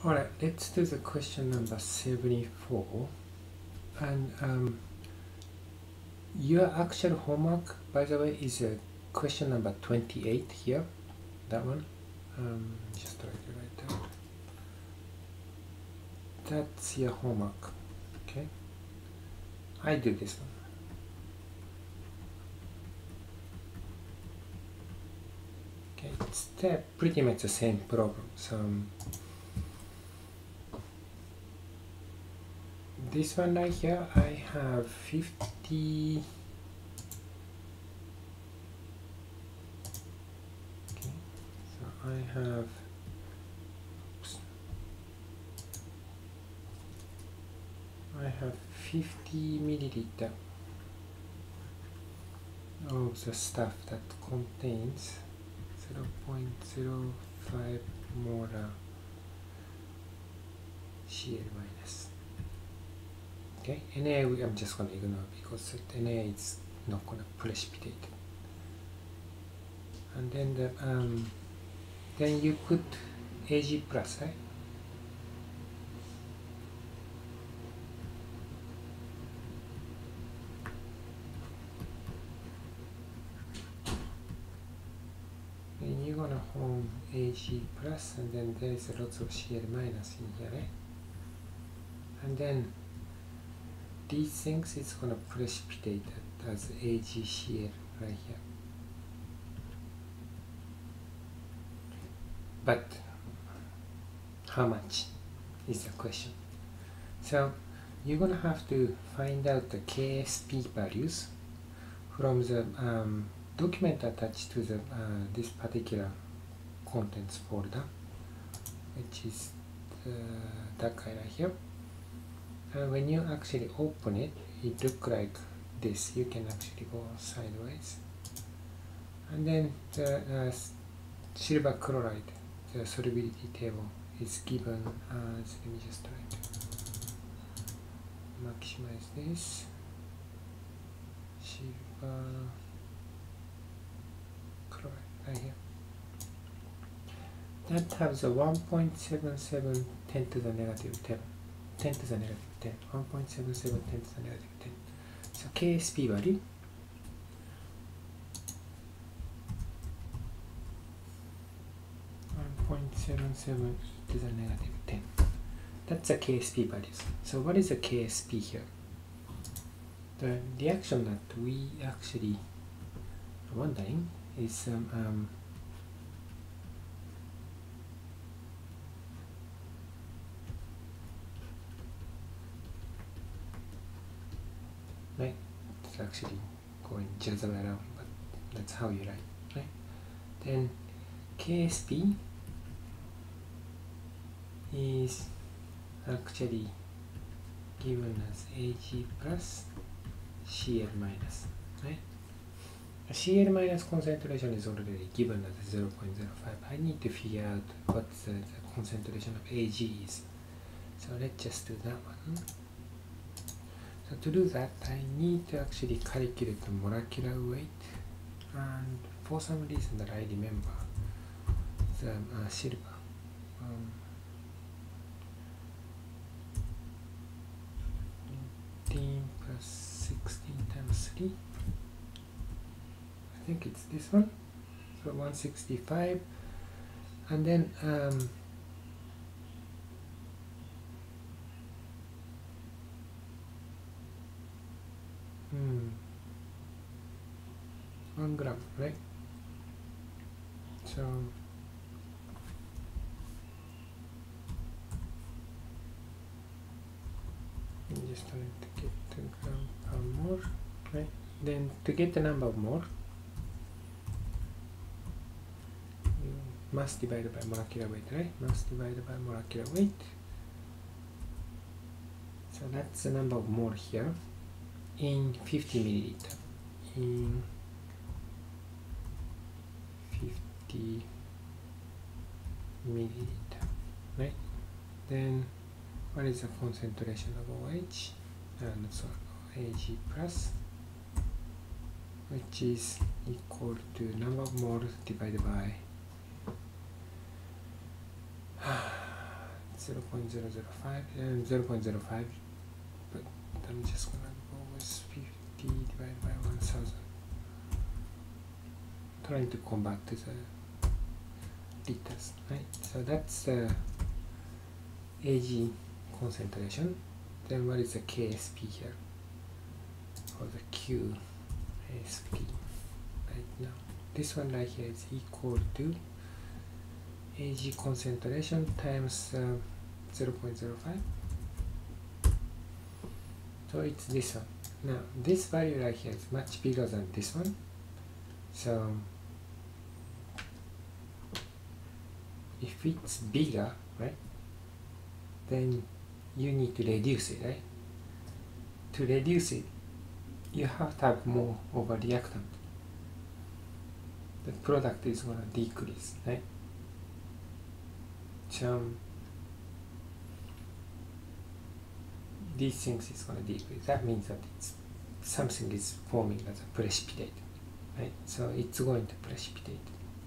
Alright, let's do the question number 74. And your actual homework, by the way, is question number 28 here. That one. Just try to write down. That's your homework. Okay. I do this one. Okay, it's pretty much the same problem. So this one right here, I have 50. Okay, so I have. Oops, I have 50 milliliter of the stuff that contains 0.05 molar Cl minus. Okay, Na I'm just going to ignore because Na is not going to precipitate. And then then you put Ag plus, right? And you're gonna form Ag plus, and then there is lots of Cl minus in here, right? And then these things it's gonna precipitate as AgCl right here. But how much is the question? So you're gonna have to find out the KSP values from the document attached to the this particular contents folder, which is that guy right here. And when you actually open it, it looks like this. You can actually go sideways. And then the silver chloride, the solubility table is given as, let me just try to maximize this. Silver chloride right here. That has a 1.77 10 to the negative 10. 10 to the negative 10. 1.77 10 to the negative 10. So KSP value. .77 to the negative 10. That's the KSP values. So what is the KSP here? The reaction that we actually are wondering is right? It's actually going jazz around, but that's how you write, right? Then KSP is actually given as Ag plus Cl minus, right? Cl minus concentration is already given as 0.05. I need to figure out what the concentration of Ag is. So let's just do that one. So to do that, I need to actually calculate the molecular weight, and for some reason that I remember the silver. 15 plus 16 times 3. I think it's this one. So 165, and then 1 gram, right? So I'm just trying to get the gram per mole, right? Then to get the number of mole, you mass divided by molecular weight, right? Mass divided by molecular weight. So that's the number of mole here in 50 milliliter. In 50 milliliter, right? Then what is the concentration of OH? And so Ag plus, which is equal to number of moles divided by 0.005 and 0.05, but I'm just gonna go with 50 divided by 1000, trying to convert to the liters, right? So that's the Ag concentration. Then what is the Ksp here, or the Qsp right now? This one right here is equal to Ag concentration times 0.05. So it's this one. Now this value right here is much bigger than this one. So if it's bigger, right, then you need to reduce it, right? To reduce it, you have to have more of a reactant. The product is going to decrease, right? So these things is going to decrease. That means that something is forming as a precipitate, right? So it's going to precipitate.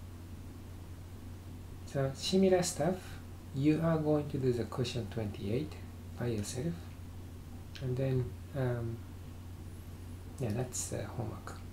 So similar stuff, you are going to do the question 28 by yourself, and then yeah, that's homework.